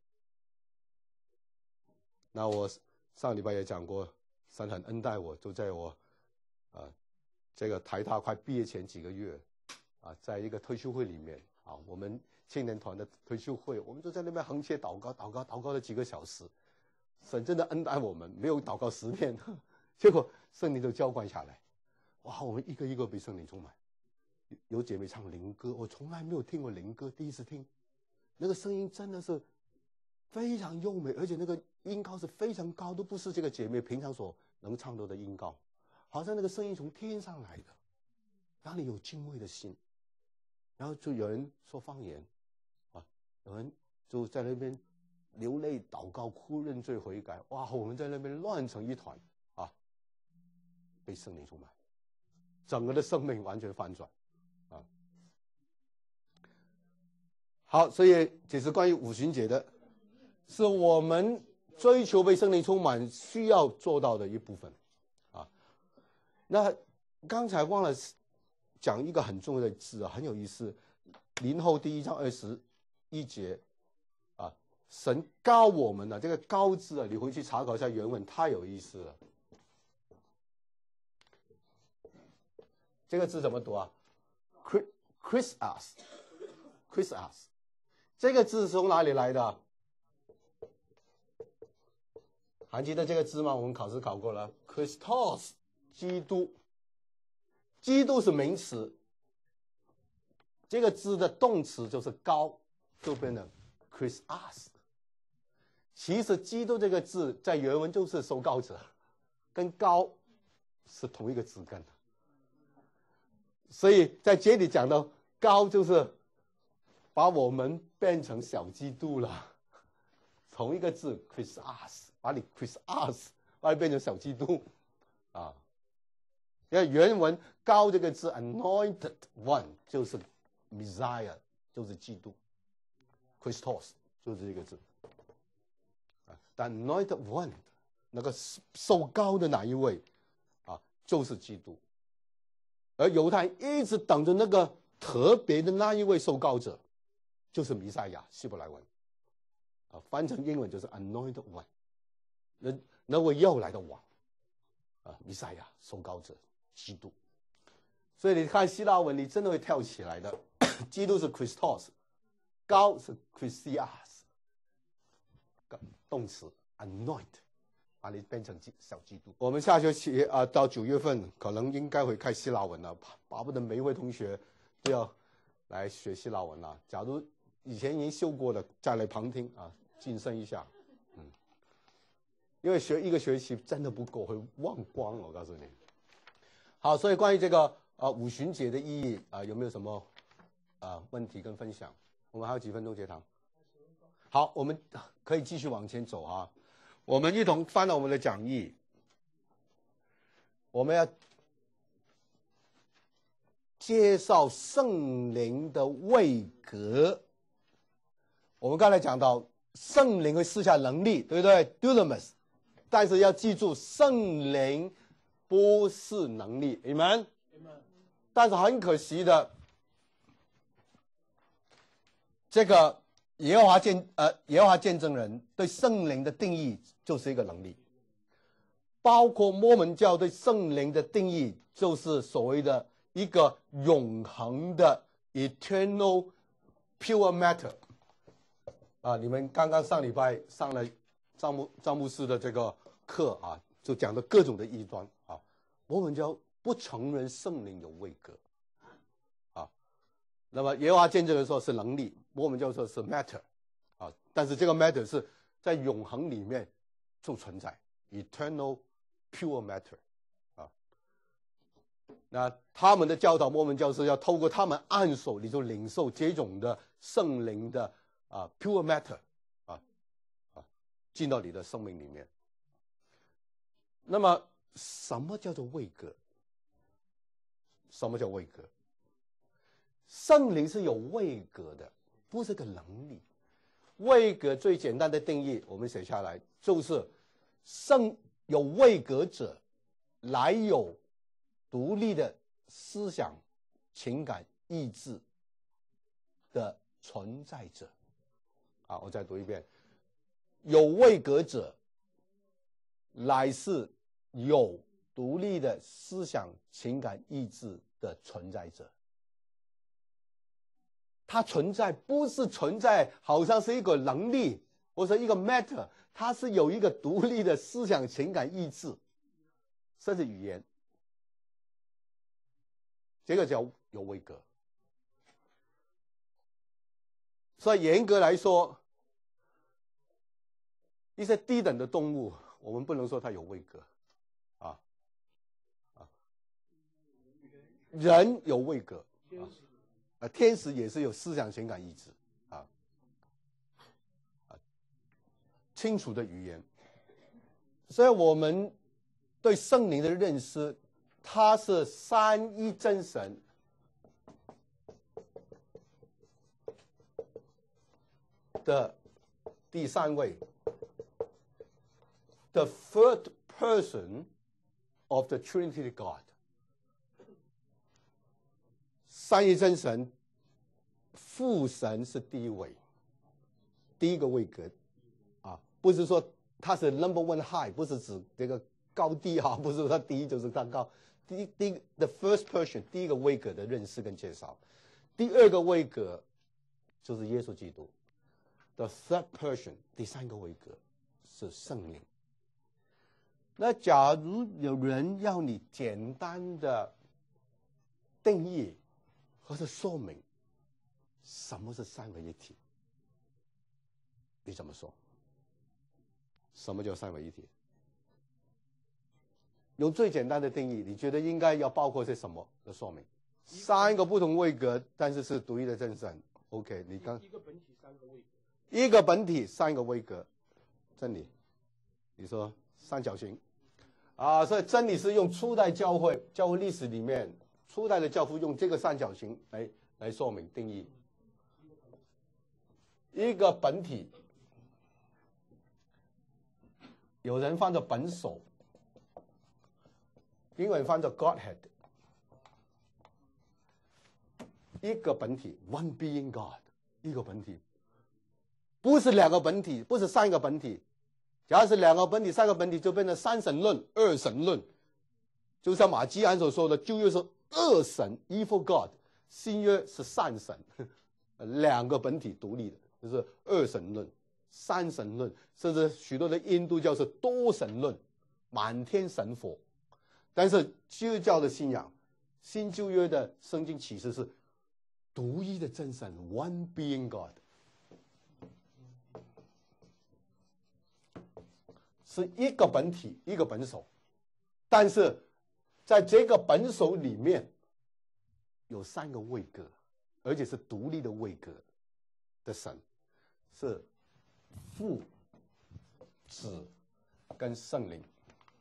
那我上礼拜也讲过，神很恩待我，就在我这个台大快毕业前几个月啊，在一个退休会里面啊，我们青年团的退休会，我们就在那边恒切祷告了几个小时。神真的恩待我们，没有祷告10天，结果圣灵就浇灌下来，哇，我们一个一个被圣灵充满。有姐妹唱灵歌，我从来没有听过灵歌，第一次听，那个声音真的是非常优美，而且那个音高是非常高，都不是这个姐妹平常所能唱到的音高，好像那个声音从天上来的，让你有敬畏的心。然后就有人说方言啊，有人就在那边流泪祷告哭认罪悔改，哇，我们在那边乱成一团啊，被圣灵充满，整个的生命完全翻转啊。好，所以这是关于五旬节的，是我们追求被圣灵充满需要做到的一部分啊。那刚才忘了讲一个很重要的字啊，很有意思，林后第1章21节啊，神膏我们的这个膏字啊，你回去查考一下原文，太有意思了。这个字怎么读啊 ？Christus， 这个字是从哪里来的？还记得这个字吗？我们考试考过了 ，Christos， 基督。基督是名词，这个字的动词就是膏，就变成 Christus。 其实基督这个字在原文就是受膏者，跟高是同一个字根，所以在这里讲到高就是把我们变成小基督了，同一个字 Christos， 把你 Christos 把你变成小基督啊。因为原文高这个字 anointed one 就是 Messiah， 就是基督 Christos 就是这个字啊。但 anointed one 那个受膏的哪一位啊，就是基督。而犹太一直等着那个特别的那一位受膏者，就是弥赛亚，希伯来文啊，翻成英文就是 anointed one， 那位要来的王啊，弥赛亚受膏者基督。所以你看希腊文你真的会跳起来的。基督是 Christos， 膏是 Christias， 动词 anoint， 把你变成小基督。我们下学期到9月份可能应该会开希腊文了，巴不得每一位同学都要来学希腊文了。假如以前已经修过的，再来旁听啊，晋升一下。因为学一个学期真的不够，会忘光了。我告诉你。好，所以关于这个五旬节的意义有没有什么问题跟分享？我们还有几分钟结堂。好，我们可以继续往前走啊。我们一同翻到我们的讲义，我们要介绍圣灵的位格。我们刚才讲到圣灵会施下能力，对不对 ？Dunamis， 但是要记住，圣灵不是能力 ，Amen。但是很可惜的，这个耶和华见证人对圣灵的定义就是一个能力，包括摩门教对圣灵的定义就是所谓的一个永恒的 eternal pure matter。你们刚刚上礼拜上了张牧师的这个课啊，就讲的各种的异端啊。摩门教不承认圣灵有位格啊，那么耶和华见证人说是能力，摩门教说是 matter 啊，但是这个 matter 是在永恒里面就存在 eternal pure matter 啊。那他们的教导，摩门教是要透过他们按手，你就领受这种的圣灵的pure matter 进到你的生命里面。那么什么叫做位格？什么叫位格？圣灵是有位格的，不是个能力。位格最简单的定义，我们写下来，就是有位格者，乃有独立的思想、情感、意志的存在者。我再读一遍，有位格者，乃是有独立的思想、情感、意志的存在者。它存在不是存在好像是一个能力或者一个 matter， 它是有一个独立的思想、情感、意志，甚至语言，这个叫有位格。所以严格来说，一些低等的动物，我们不能说它有位格人有位格天使也是有思想、情感、意志清楚的语言。所以我们对圣灵的认识，它是三一真神的第三位 ，the third person of the Trinity God。三一真神，父神是第一位，第一个位格不是说他是 number one high， 不是指这个高低不是说他第一就是他高。the first person 第一个位格的认识跟介绍，第二个位格就是耶稣基督。The third person 第三个位格是圣灵。那假如有人要你简单的定义或者说明什么是三位一体，你怎么说？ 什么叫三位一体？用最简单的定义，你觉得应该要包括些什么的说明？3个不同位格，但是是独一的真神。OK， 你刚一个本体3个位格， 一个本体3个位格，真理，你说三角形啊？所以真理是用初代教会历史里面初代的教父用这个三角形来说明定义一个本体。有人翻作本首，英文翻作 Godhead， 一个本体 ，One being God， 一个本体，不是2个本体，不是3个本体。假如是2个本体、3个本体，就变成三神论、二神论。就像马基安所说的，旧约是二神 （evil God）， 新约是善神，2个本体独立的，就是二神论、三神论，甚至许多的印度教是多神论，满天神佛。但是基督教的信仰，新旧约的圣经启示是独一的真神 ，One being God， 是一个本体，一个本首。但是在这个本首里面有3个位格，而且是独立的位格的神，是父、子跟圣灵。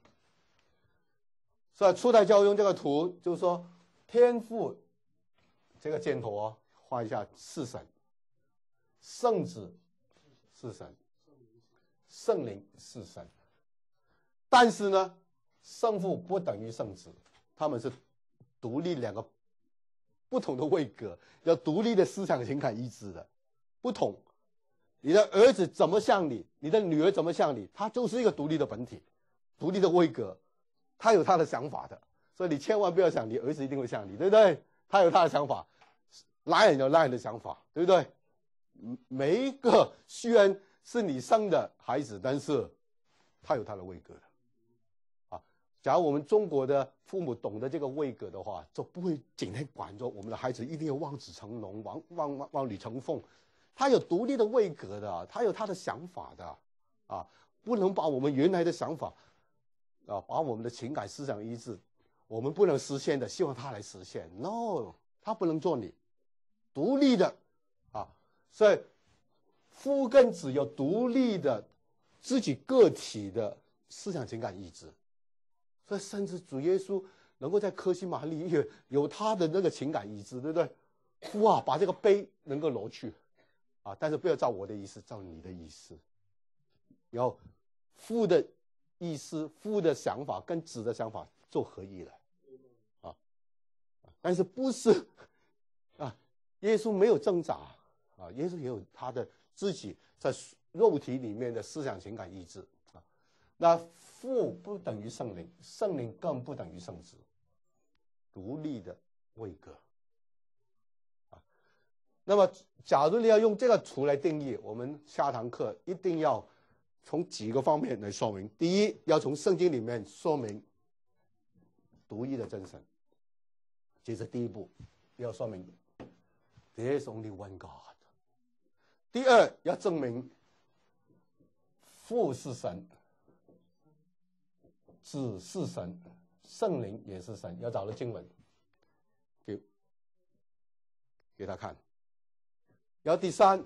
所以初代教用这个图，就是说天父这个箭头画一下是神，圣子是神，圣灵是神。但是呢，圣父不等于圣子，他们是独立2个不同的位格，要独立的思想情感意志的不同。你的儿子怎么像你，你的女儿怎么像你，他就是一个独立的本体，独立的位格，他有他的想法的。所以你千万不要想你儿子一定会像你，对不对？他有他的想法，那人有那人的想法，对不对？每一个虽然是你生的孩子，但是他有他的位格的。假如我们中国的父母懂得这个位格的话，就不会整天管着我们的孩子一定要望子成龙、望女成凤。他有独立的位格的，他有他的想法的，不能把我们原来的想法，把我们的情感思想一致，我们不能实现的，希望他来实现。No， 他不能做你，独立的，所以父跟子有独立的自己个体的思想情感意志。所以甚至主耶稣能够在客西马尼园有他的那个情感意志，对不对？父啊，把这个杯能够挪去，但是不要照我的意思，照你的意思。然后父的意思、父的想法跟子的想法做合一了，但是不是耶稣没有挣扎耶稣也有他的自己在肉体里面的思想情感意志那父不等于圣灵，圣灵更不等于圣子，独立的位格那么假如你要用这个图来定义，我们下堂课一定要从几个方面来说明。第一，要从圣经里面说明独一的真神，这是第一步，要说明 There is only one God。第二，要证明父是神，子是神，圣灵也是神，要找到经文给他看。然后第三，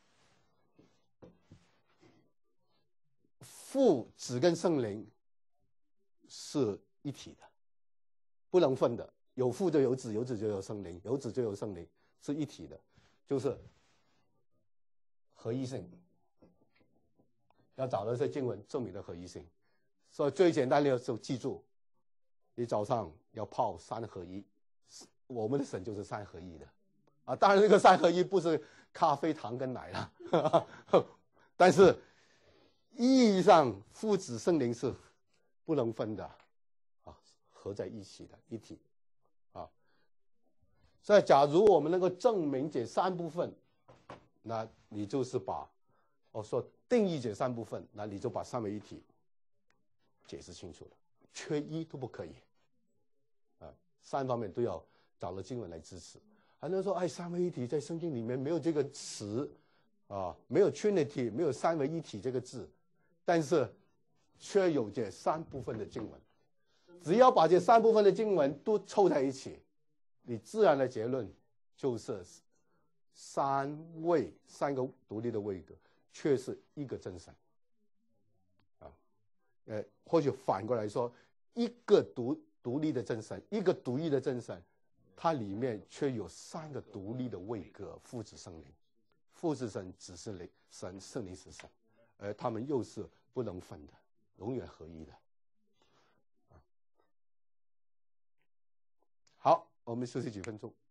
父、子跟圣灵是一体的，不能分的，有父就有子，有子就有圣灵，有子就有圣灵，是一体的，就是合一性。要找到这些经文证明的合一性。所以最简单的就记住，你早上要泡3合一，我们的神就是3合一的当然这个3合一不是咖啡糖跟奶了但是意义上父子圣灵是不能分的合在一起的一体所以假如我们能够证明这3部分，那你就是把说定义这3部分，那你就把三位一体解释清楚了，缺一都不可以3方面都要找了经文来支持。很多人说三位一体在圣经里面没有这个词没有 Trinity， 没有三位一体这个字，但是却有这3部分的经文。只要把这3部分的经文都凑在一起，你自然的结论就是3个独立的位格，却是一个真神。或许反过来说，一个独立的真神，一个独一的真神，它里面却有3个独立的位格：父子圣灵。父是神，子是灵，圣灵是神，而他们又是不能分的，永远合一的。好，我们休息几分钟。